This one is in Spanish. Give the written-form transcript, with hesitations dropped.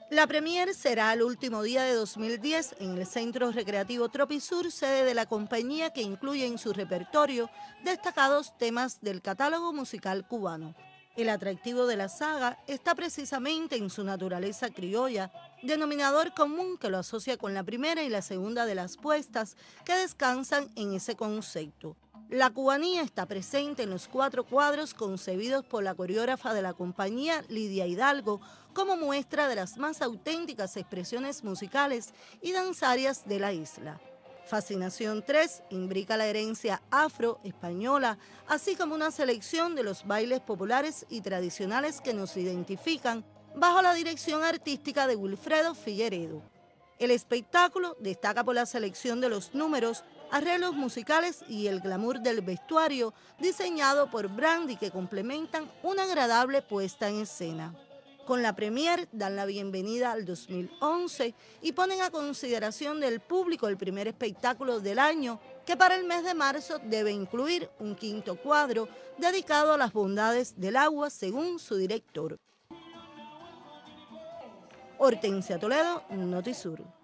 La premier será el último día de 2010 en el Centro Recreativo Tropisur, sede de la compañía, que incluye en su repertorio destacados temas del catálogo musical cubano. El atractivo de la saga está precisamente en su naturaleza criolla, denominador común que lo asocia con la primera y la segunda de las puestas, que descansan en ese concepto. La cubanía está presente en los 4 cuadros concebidos por la coreógrafa de la compañía, Lidia Hidalgo, como muestra de las más auténticas expresiones musicales y danzarias de la isla. Fascinación 3 imbrica la herencia afro-española, así como una selección de los bailes populares y tradicionales que nos identifican, bajo la dirección artística de Wilfredo Figueredo. El espectáculo destaca por la selección de los números, arreglos musicales y el glamour del vestuario diseñado por Brandy, que complementan una agradable puesta en escena. Con la premier dan la bienvenida al 2011 y ponen a consideración del público el primer espectáculo del año, que para el mes de marzo debe incluir un 5.º cuadro dedicado a las bondades del agua, según su director. Hortensia Toledo, Notisur.